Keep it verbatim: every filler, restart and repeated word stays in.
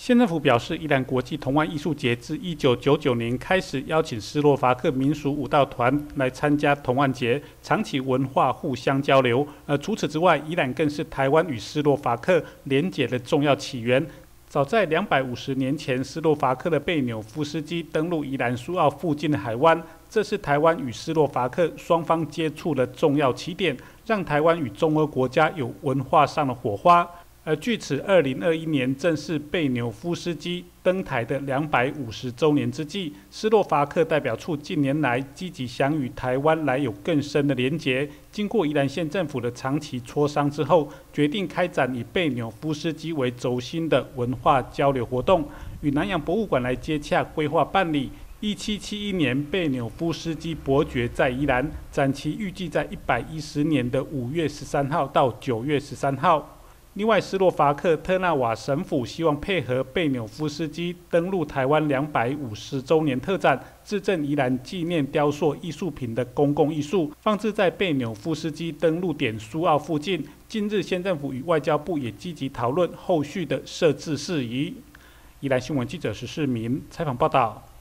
县政府表示，宜兰国际童玩艺术节自一九九九年开始邀请斯洛伐克民俗舞蹈团来参加童玩节，长期文化互相交流。而除此之外，宜兰更是台湾与斯洛伐克连结的重要起源。早在两百五十年前，斯洛伐克的贝纽夫斯基登陆宜兰苏澳附近的海湾，这是台湾与斯洛伐克双方接触的重要起点，让台湾与中俄国家有文化上的火花。而据此，二零二一年正是贝纽夫斯基登台的两百五十周年之际，斯洛伐克代表处近年来积极想与台湾来有更深的连结。经过宜兰县政府的长期磋商之后，决定开展以贝纽夫斯基为轴心的文化交流活动，与南洋博物馆来接洽规划办理。一七七一年，贝纽夫斯基伯爵在宜兰，展期预计在一百一十年的五月十三号到九月十三号。另外，斯洛伐克特纳瓦省府希望配合贝纽夫斯基登陆台湾两百五十周年特展，致赠宜兰纪念雕塑艺术品的公共艺术，放置在贝纽夫斯基登陆点苏澳附近。近日，县政府与外交部也积极讨论后续的设置事宜。宜兰新闻记者石世民采访报道。